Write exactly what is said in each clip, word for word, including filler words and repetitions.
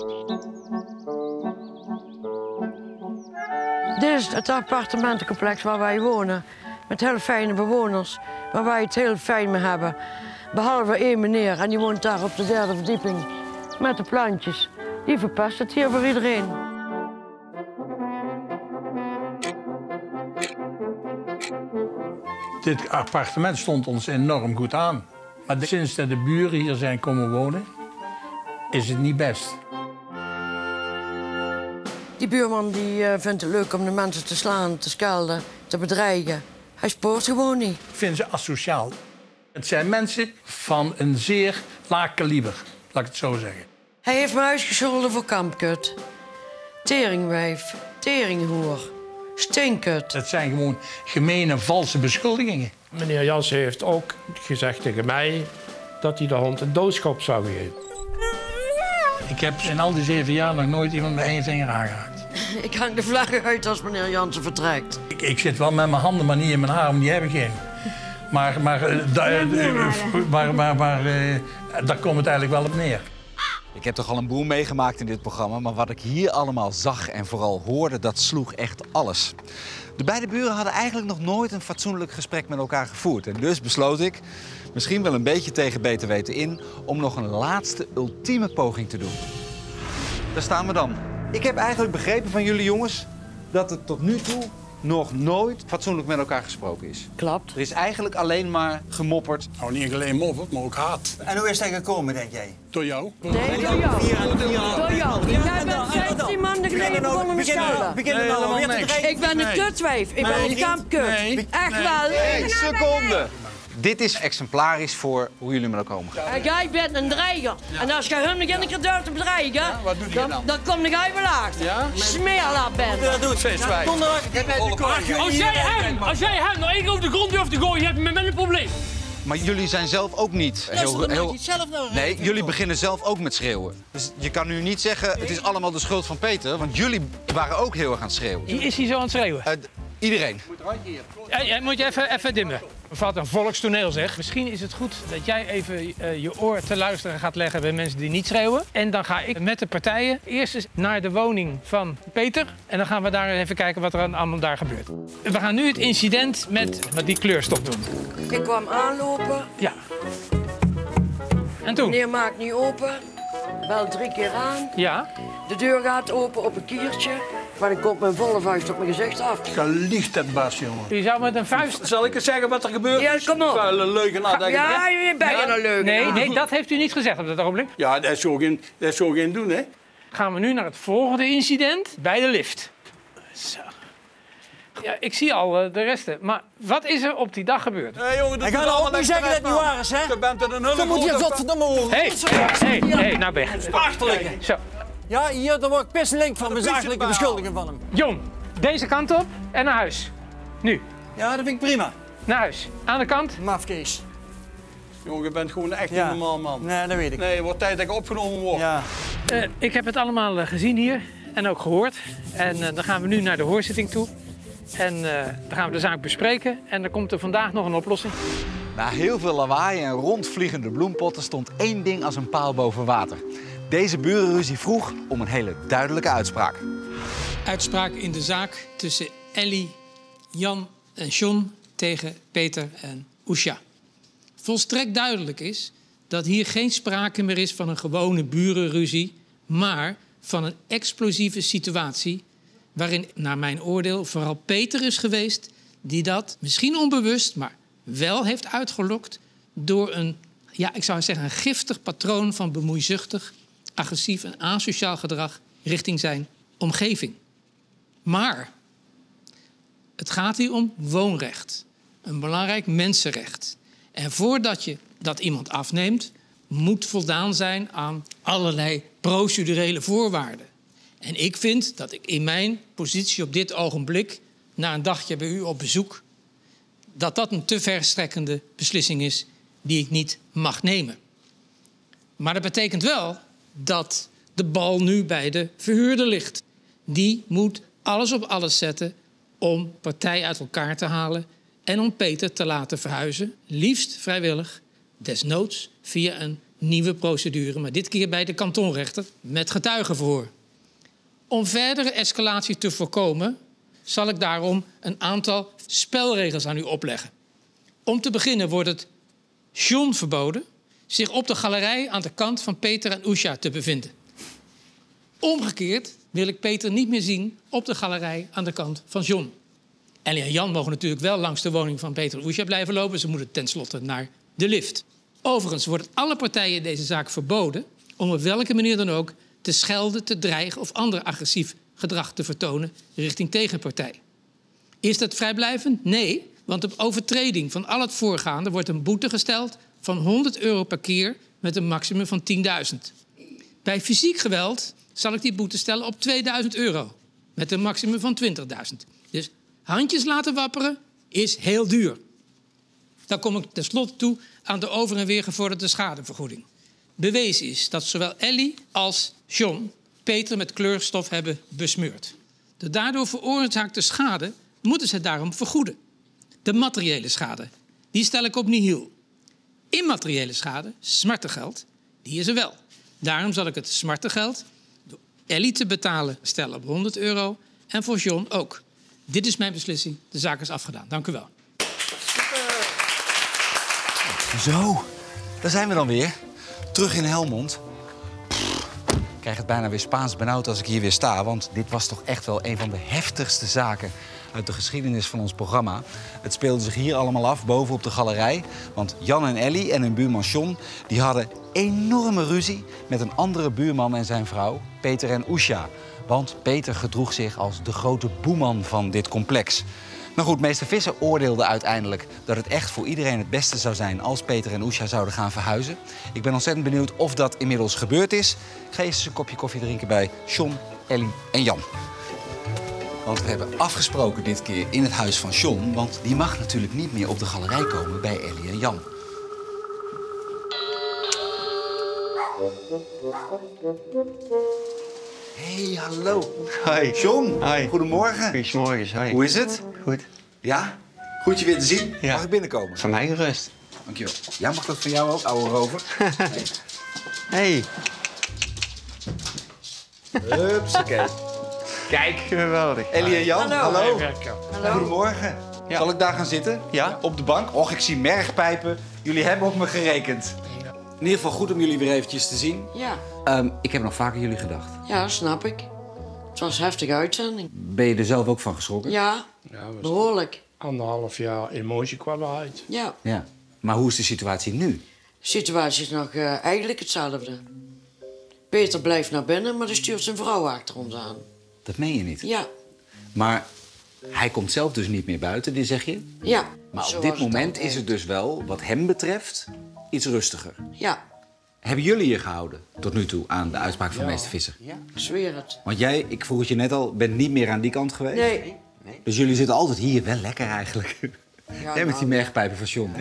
Dit is het appartementencomplex waar wij wonen. Met heel fijne bewoners, waar wij het heel fijn mee hebben. Behalve één meneer, en die woont daar op de derde verdieping. Met de plantjes. Die verpest het hier voor iedereen. Dit appartement stond ons enorm goed aan. Maar sinds dat de buren hier zijn komen wonen, is het niet best. Die buurman die, uh, vindt het leuk om de mensen te slaan, te schelden, te bedreigen. Hij spoort gewoon niet. Ik vind ze asociaal. Het zijn mensen van een zeer laag kaliber, laat ik het zo zeggen. Hij heeft me uitgescholden voor kampkut. Teringwijf, teringhoer, stinkut. Het zijn gewoon gemene, valse beschuldigingen. Meneer Jansen heeft ook gezegd tegen mij dat hij de hond een doodskop zou geven. Ik heb in al die zeven jaar nog nooit iemand met één vinger aangeraakt. Ik hang de vlag uit als meneer Jansen vertrekt. Ik, ik zit wel met mijn handen, maar niet in mijn haar, want die heb ik geen. Maar, maar, uh, da, uh, maar, maar, maar uh, daar komt het eigenlijk wel op neer. Ik heb toch al een boel meegemaakt in dit programma, maar wat ik hier allemaal zag en vooral hoorde, dat sloeg echt alles. De beide buren hadden eigenlijk nog nooit een fatsoenlijk gesprek met elkaar gevoerd. En dus besloot ik, misschien wel een beetje tegen beter weten in, om nog een laatste ultieme poging te doen. Daar staan we dan. Ik heb eigenlijk begrepen van jullie jongens dat het tot nu toe nog nooit fatsoenlijk met elkaar gesproken is. Klopt. Er is eigenlijk alleen maar gemopperd. Nou, niet alleen mopperd, maar ook haat. En hoe is dat gekomen, denk jij? Door jou? Nee, door jou. Door jou. Jij bent vijftien maanden geleden begonnen met schelden. Beginnen we nou weer. Ik ben een kutwijf. Ik ben een kampkut. Echt wel. Eén seconde. Dit is exemplarisch voor hoe jullie met elkaar omgaan. En jij bent een dreiger. Ja. En als je hun begint een keer durft te bedreigen, ja, wat doe je dan, dan? dan kom jij wel achter. Ja? Smeerlap bent. Dat doet Feestwijf. Als jij hem, als jij hem nou één keer over de grond durft te gooien, heb je met mij een probleem. Maar jullie zijn zelf ook niet heel... heel... Nee, jullie beginnen zelf ook met schreeuwen. Dus je kan nu niet zeggen, het is allemaal de schuld van Peter, want jullie waren ook heel erg aan het schreeuwen. Is hij zo aan het schreeuwen? Uh, iedereen. Ja, ja, moet je even, even dimmen. Wat een volkstoneel zeg. Misschien is het goed dat jij even uh, je oor te luisteren gaat leggen bij mensen die niet schreeuwen. En dan ga ik met de partijen eerst eens naar de woning van Peter. En dan gaan we daar even kijken wat er allemaal daar gebeurt. We gaan nu het incident met, met die kleurstop doen. Ik kwam aanlopen. Ja. En toen? Meneer maakt niet open. Bel drie keer aan. Ja. De deur gaat open op een kiertje. Maar dan komt mijn volle vuist op mijn gezicht af. Geliefd dat Bas, jongen. Je zou met een vuist... Zal ik eens zeggen wat er gebeurt? Ja, kom op. Vuile leugenaar. dat ik- Ja, je bent Ja? een leugen. Nee, nee, dat heeft u niet gezegd op dat ogenblik. Ja, dat is zo geen, dat is zo geen doen, hè? Gaan we nu naar het volgende incident bij de lift. Zo. Ja, ik zie al uh, de resten. Maar wat is er op die dag gebeurd? Nee, jongen, dat Ik ga nou ook niet zeggen dat het niet waar is, hè? Je bent er een hele Dan moet je grote- godverdomme horen. Hé, hé, hé, nou weg. Achterlijke. Zo. Ja, hier, daar word ik pisselink van mijn zakelijke beschuldigingen van hem. Jon, deze kant op en naar huis. Nu, Ja, dat vind ik prima. naar huis. Aan de kant. Mafkees. Jongen, je bent gewoon echt Ja. een normaal man. Nee, dat weet ik. Nee, het wordt tijd dat ik opgenomen word. Ja. Uh, ik heb het allemaal uh, gezien hier en ook gehoord. En uh, dan gaan we nu naar de hoorzitting toe. En uh, dan gaan we de zaak bespreken. En dan komt er vandaag nog een oplossing. Na heel veel lawaai en rondvliegende bloempotten stond één ding als een paal boven water. Deze burenruzie vroeg om een hele duidelijke uitspraak. Uitspraak in de zaak tussen Ellie, Jan en John tegen Peter en Oesja. Volstrekt duidelijk is dat hier geen sprake meer is van een gewone burenruzie, maar van een explosieve situatie waarin, naar mijn oordeel, vooral Peter is geweest die dat, misschien onbewust, maar wel heeft uitgelokt door een, ja, ik zou zeggen, een giftig patroon van bemoeizuchtig, agressief en asociaal gedrag richting zijn omgeving. Maar het gaat hier om woonrecht, een belangrijk mensenrecht. En voordat je dat iemand afneemt, moet voldaan zijn aan allerlei procedurele voorwaarden. En ik vind dat ik in mijn positie op dit ogenblik, na een dagje bij u op bezoek, dat dat een te verstrekkende beslissing is die ik niet mag nemen. Maar dat betekent wel dat de bal nu bij de verhuurder ligt. Die moet alles op alles zetten om partij uit elkaar te halen en om Peter te laten verhuizen, liefst vrijwillig, desnoods via een nieuwe procedure, maar dit keer bij de kantonrechter met getuigenverhoor. Om verdere escalatie te voorkomen, zal ik daarom een aantal spelregels aan u opleggen. Om te beginnen wordt het John verboden zich op de galerij aan de kant van Peter en Oesja te bevinden. Omgekeerd wil ik Peter niet meer zien op de galerij aan de kant van John. Ellie en Jan mogen natuurlijk wel langs de woning van Peter en Oesja blijven lopen. Ze moeten tenslotte naar de lift. Overigens wordt het alle partijen in deze zaak verboden om op welke manier dan ook te schelden, te dreigen of ander agressief gedrag te vertonen richting tegenpartij. Is dat vrijblijvend? Nee, want op overtreding van al het voorgaande wordt een boete gesteld van honderd euro per keer met een maximum van tienduizend. Bij fysiek geweld zal ik die boete stellen op tweeduizend euro met een maximum van twintigduizend. Dus handjes laten wapperen is heel duur. Dan kom ik tenslotte toe aan de over en weer gevorderde schadevergoeding. Bewezen is dat zowel Ellie als John Peter met kleurstof hebben besmeurd. De daardoor veroorzaakte schade moeten ze daarom vergoeden. De materiële schade, die stel ik op nihil. Immateriële schade, smartengeld, die is er wel. Daarom zal ik het smartengeld door Ellie te betalen stellen op honderd euro en voor John ook. Dit is mijn beslissing. De zaak is afgedaan. Dank u wel. Zo, daar zijn we dan weer. Terug in Helmond. Pff, ik krijg het bijna weer Spaans benauwd als ik hier weer sta. Want dit was toch echt wel een van de heftigste zaken uit de geschiedenis van ons programma. Het speelde zich hier allemaal af, boven op de galerij. Want Jan en Ellie en hun buurman John die hadden enorme ruzie met een andere buurman en zijn vrouw, Peter en Oesja. Want Peter gedroeg zich als de grote boeman van dit complex. Maar goed, meester Visser oordeelde uiteindelijk dat het echt voor iedereen het beste zou zijn als Peter en Oesja zouden gaan verhuizen. Ik ben ontzettend benieuwd of dat inmiddels gebeurd is. Ik ga eerst eens een kopje koffie drinken bij John, Ellie en Jan. Want we hebben afgesproken dit keer in het huis van John, want die mag natuurlijk niet meer op de galerij komen bij Ellie en Jan. Hey, hallo. Hoi. John, Hoi. Goedemorgen. Goedemorgen, hoi. Hoe is het? Goed. Ja? Goed je weer te zien. Ja. Mag ik binnenkomen? Van mij gerust. Dankjewel. Ja, mag dat van jou ook, ouwe rover? Nee. Hey. Hupsakee. Kijk, geweldig. Ellie en Jan, hallo. Hallo. Goedemorgen. Ja. Zal ik daar gaan zitten? Ja. Op de bank? Och, ik zie mergpijpen. Jullie hebben op me gerekend. In ieder geval goed om jullie weer eventjes te zien. Ja, Um, ik heb nog vaak aan jullie gedacht. ja, snap ik. Het was een heftige uitzending. Ben je er zelf ook van geschrokken? Ja, Ja, we behoorlijk. anderhalf jaar emotie kwam eruit. Ja, Ja. Maar hoe is de situatie nu? de situatie is nog uh, eigenlijk hetzelfde. Peter blijft naar binnen, maar die stuurt zijn vrouw achter ons aan. Dat meen je niet. Ja, Maar hij komt zelf dus niet meer buiten, dit zeg je? ja. Maar zo op dit was het moment altijd. is het dus wel, wat hem betreft, iets rustiger. Ja, Hebben jullie je gehouden tot nu toe aan de uitspraak van meester Visser? ik zweer het. Want jij, ik vroeg het je net al, bent niet meer aan die kant geweest? Nee. Dus jullie zitten altijd hier, wel lekker eigenlijk. Ja, Jij met die nou, mergpijpen van John.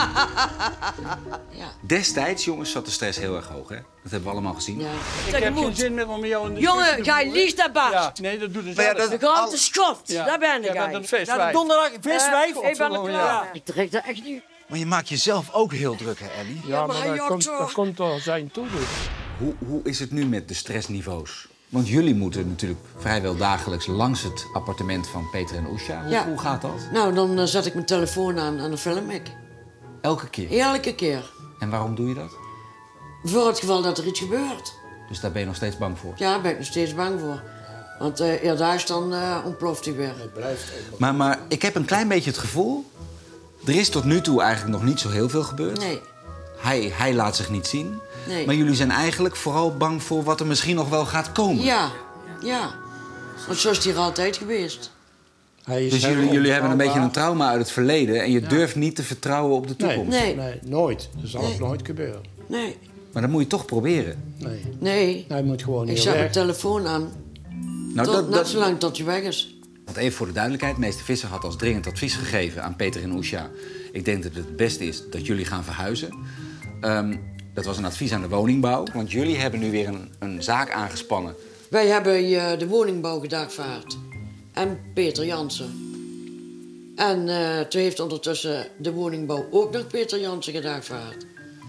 ja. Destijds, jongens, zat de stress heel erg hoog, hè? Dat hebben we allemaal gezien. Ja. Ik heb geen zin meer om met jou in de Jongen, discussie te jij voeren. liegt dat bast. Ja, nee, dat doet het Maar ja, zelf. dat- De grote schoft, Ja. daar ben ik Jij bent aan. een viswijf. Ja, donderdag viswijf. Eh, ik ben er Godverdomme, klaar. ja. Ik trek dat echt niet. Maar je maakt jezelf ook heel druk, hè, Ellie? Ja, maar maar hij dat jakt komt, zo. dat komt door zijn toedoen. Hoe, hoe is het nu met de stressniveaus? Want jullie moeten natuurlijk vrijwel dagelijks langs het appartement van Peter en Oesja. Hoe, Ja. hoe gaat dat? Nou, dan uh, zet ik mijn telefoon aan en dan film ik. Elke keer. Elke keer. En waarom doe je dat? Voor het geval dat er iets gebeurt. Dus daar ben je nog steeds bang voor. Ja, daar ben ik nog steeds bang voor. Want uh, eerder dan uh, ontploft hij weer. Maar, maar ik heb een klein beetje het gevoel... er is tot nu toe eigenlijk nog niet zo heel veel gebeurd. Nee, Hij, hij laat zich niet zien. nee. Maar jullie zijn eigenlijk vooral bang voor wat er misschien nog wel gaat komen. Ja, ja. Want zo is het hier altijd geweest. Hij is Dus heel jullie, jullie hebben een beetje een onbetrouwbaar. trauma uit het verleden... en je durft niet te vertrouwen op de Nee, toekomst. Nee. nee, nooit. Dat zal ook Nee. nooit gebeuren. Nee, Maar dat moet je toch proberen. Nee. nee. Hij moet gewoon Ik niet zet mijn weg. telefoon aan. Nou, Tot, dat, net dat, zolang tot hij weg is. Want even voor de duidelijkheid, meester Visser had als dringend advies gegeven aan Peter en Oesja. Ik denk dat het het beste is dat jullie gaan verhuizen. Um, dat was een advies aan de woningbouw. Want jullie hebben nu weer een, een zaak aangespannen. Wij hebben uh, de woningbouw gedagvaard. En Peter Jansen. En uh, toen heeft ondertussen de woningbouw ook nog Peter Jansen gedagvaard.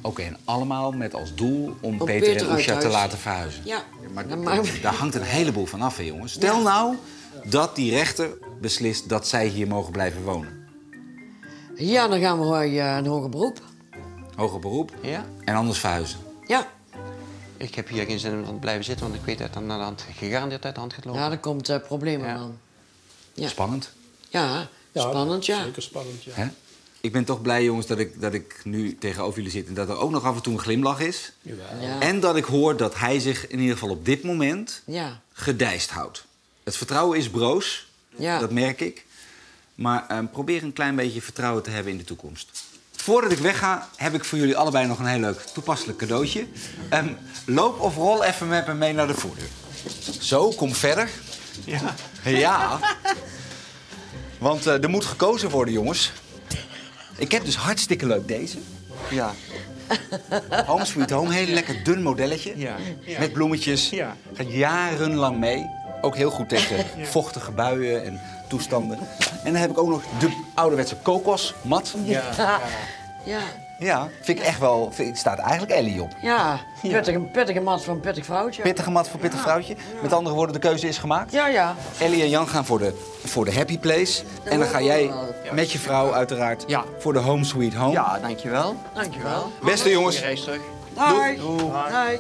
Oké, en allemaal met als doel om, Om Peter, Peter en uit Oesja te huis. laten verhuizen. Ja. Maar Dan maar- daar hangt een heleboel van af, hè, jongens. Stel nou dat die rechter beslist dat zij hier mogen blijven wonen. Ja, dan gaan we uh, een hoger beroep. Hoger beroep Ja? en anders verhuizen. Ja. Ik heb hier geen zin om te blijven zitten, want ik weet dat het naar de hand gegarandeerd uit de hand gaat lopen. Ja, er komt uh, problemen Ja. aan. Ja. Spannend. Ja, spannend, ja. Zeker spannend, ja. Hè? Ik ben toch blij, jongens, dat ik, dat ik nu tegenover jullie zit... en dat er ook nog af en toe een glimlach is. Ja. En dat ik hoor dat hij zich in ieder geval op dit moment Ja. gedijst houdt. Het vertrouwen is broos, Ja. dat merk ik. Maar eh, probeer een klein beetje vertrouwen te hebben in de toekomst. Voordat ik wegga, heb ik voor jullie allebei nog een heel leuk toepasselijk cadeautje. Um, loop of rol even met me mee naar de voordeur. Zo, kom verder. Ja. Ja. Want uh, er moet gekozen worden, jongens. Ik heb dus hartstikke leuk deze. Ja. Home Sweet Home, heel lekker dun modelletje. Ja. Ja. Met bloemetjes. Ja. Gaat jarenlang mee. Ook heel goed tegen vochtige buien en toestanden. En dan heb ik ook nog de ouderwetse kokosmat. Ja. Ja. Ja, vind ik echt wel... Vind, staat eigenlijk Ellie op. Ja, pittige, pittige mat van een pittig vrouwtje. Pittige mat voor pittig vrouwtje. Met andere woorden, de keuze is gemaakt. Ja, ja. Ellie en Jan gaan voor de, voor de happy place. En dan ga jij met je vrouw uiteraard Ja. voor de Home Sweet Home. Ja, dankjewel. Dankjewel. Beste jongens. Je reis terug. Dag. Dag.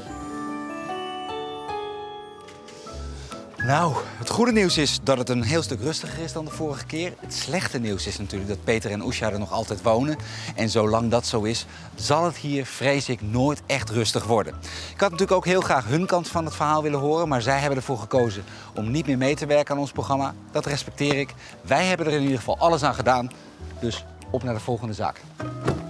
Nou, het goede nieuws is dat het een heel stuk rustiger is dan de vorige keer. Het slechte nieuws is natuurlijk dat Peter en Oesja er nog altijd wonen. En zolang dat zo is, zal het hier, vrees ik, nooit echt rustig worden. Ik had natuurlijk ook heel graag hun kant van het verhaal willen horen, maar zij hebben ervoor gekozen om niet meer mee te werken aan ons programma. Dat respecteer ik. Wij hebben er in ieder geval alles aan gedaan. Dus op naar de volgende zaak.